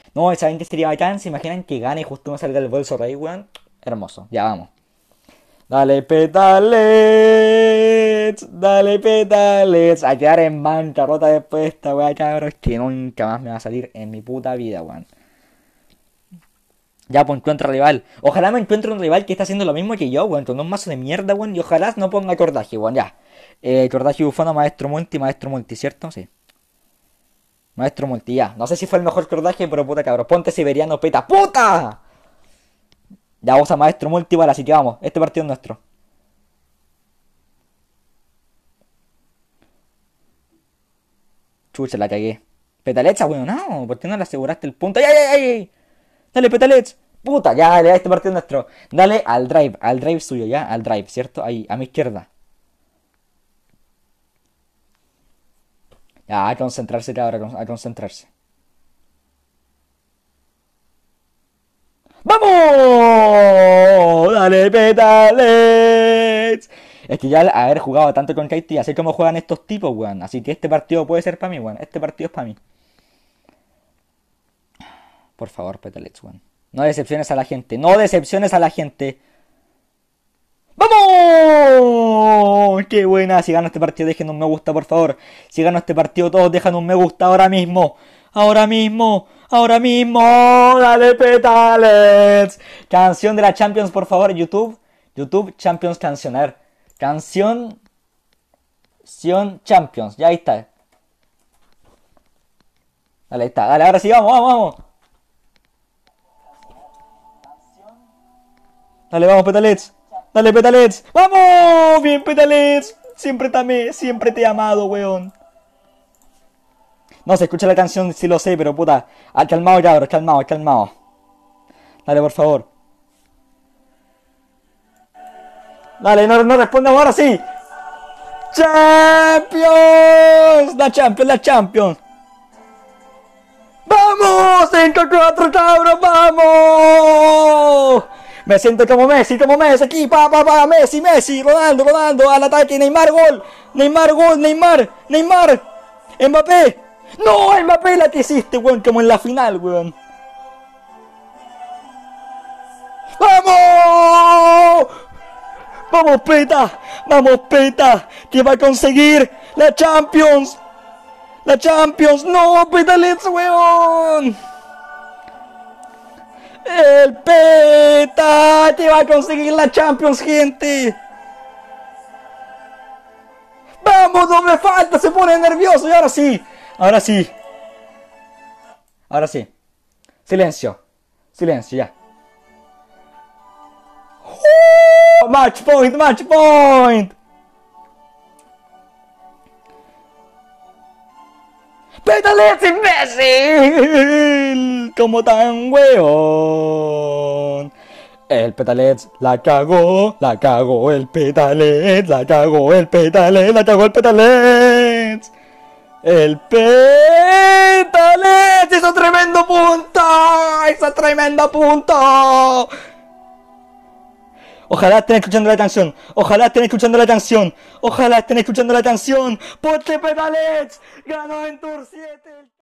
No, esa gente sería bacán. ¿Se imaginan que gane y justo me salga el bolso rey, weón? Hermoso, ya vamos. Dale petalets, dale petalets. A quedar en bancarrota después de esta weá, cabros, que nunca más me va a salir en mi puta vida, weón. Ya, pues encuentra rival. Ojalá me encuentre un rival que está haciendo lo mismo que yo, weón, con un mazo de mierda, weón. Y ojalá no ponga cordaje, weón, ya. Cordaje bufano, maestro multi, ¿cierto? Sí. Maestro multi, ya. No sé si fue el mejor cordaje, pero puta cabrón. Ponte siberiano, peta. ¡Puta! Ya vamos a maestro multi, igual, así que vamos. Este partido es nuestro. Chucha, la cagué. Petalets, weón, no. ¿Por qué no le aseguraste el punto? ¡Ay, ay, ay! Ay! Dale, Petalets. Puta, ya, dale, este partido es nuestro. Dale al drive suyo, ya, al drive, ¿cierto? Ahí, a mi izquierda. Ya, a concentrarse, cabrón, a concentrarse. ¡Vamos! ¡Dale, Petalets! Es que ya al haber jugado tanto con Kaito ya sé cómo juegan estos tipos, weón. Así que este partido puede ser para mí, weón. Este partido es para mí. Por favor, Petalets, weón. No decepciones a la gente. No decepciones a la gente. ¡Vamos! ¡Qué buena! Si gano este partido, dejen un me gusta, por favor. Si gano este partido, todos dejan un me gusta ahora mismo. Ahora mismo. Ahora mismo. Dale, Petalets. Canción de la Champions, por favor, YouTube. YouTube Champions cancionar. Canción Champions. Ya ahí está. Dale, ahí está. Dale, ahora sí, vamos, vamos, vamos. Dale, vamos, Petalets. Dale, Petalets. ¡Vamos! Bien, Petalets. Siempre te he amado, weón. No se escucha la canción, sí lo sé, pero puta. Al calmado, cabros, calmado, calmado. Dale, por favor. Dale, no, no respondamos ahora sí. ¡Champions! La Champions, la Champions. ¡Vamos! 5-4, cabros, vamos. Me siento como Messi, aquí, Messi, Messi, Ronaldo, Ronaldo, al ataque, Neymar, gol, Neymar, gol, Neymar, Neymar, Mbappé. No, Mbappé, la que hiciste, weón, como en la final, weón. ¡Vamos! Vamos, Peta, que va a conseguir la Champions. La Champions, no, Petalets, weón. El Peta que va a conseguir la Champions, gente. Vamos, no me falta, se pone nervioso y ahora sí. Ahora sí. Ahora sí. Silencio. Silencio, ya. Match point, match point. ¡Petalets, imbécil! Como tan weón. El Petalets la cagó el Petalets, la cagó el Petalets, la cagó el Petalets. El Petalets hizo tremendo punto, hizo tremendo punto. Ojalá estén escuchando la canción. Ojalá estén escuchando la canción. Ojalá estén escuchando la canción. Porque Petalets ganó en Tour 7.